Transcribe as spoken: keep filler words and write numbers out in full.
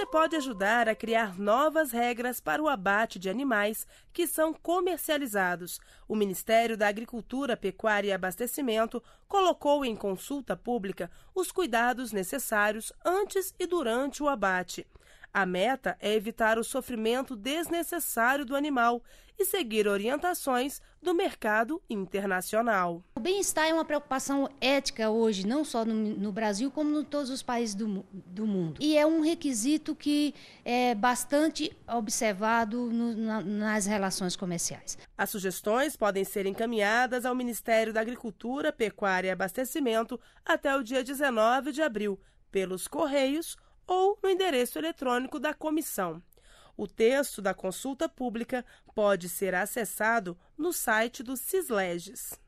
pode ajudar a criar novas regras para o abate de animais que são comercializados. O Ministério da Agricultura, Pecuária e Abastecimento colocou em consulta pública os cuidados necessários antes e durante o abate. A meta é evitar o sofrimento desnecessário do animal e seguir orientações do mercado internacional. O bem-estar é uma preocupação ética hoje, não só no, no Brasil, como em todos os países do, do mundo. E é um requisito que é bastante observado no, na, nas relações comerciais. As sugestões podem ser encaminhadas ao Ministério da Agricultura, Pecuária e Abastecimento até o dia dezenove de abril, pelos Correios ou no endereço eletrônico da comissão. O texto da consulta pública pode ser acessado no site do Cisleges.